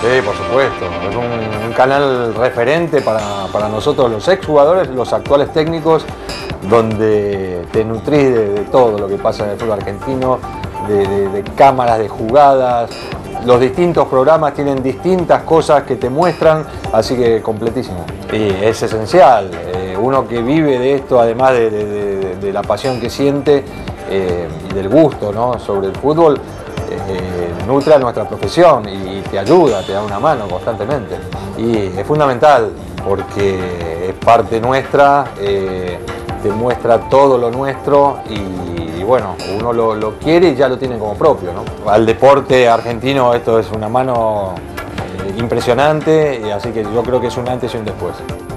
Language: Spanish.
Sí, por supuesto. Es un canal referente para nosotros los exjugadores, los actuales técnicos, donde te nutrís de todo lo que pasa en el fútbol argentino, de cámaras, de jugadas. Los distintos programas tienen distintas cosas que te muestran, así que completísimo. Y es esencial. Uno que vive de esto, además de la pasión que siente y del gusto, ¿no?, sobre el fútbol, nutre a nuestra profesión y te ayuda, te da una mano constantemente. Y es fundamental porque es parte nuestra, te muestra todo lo nuestro y bueno, uno lo quiere y ya lo tiene como propio, ¿no? Al deporte argentino esto es una mano impresionante, y así que yo creo que es un antes y un después.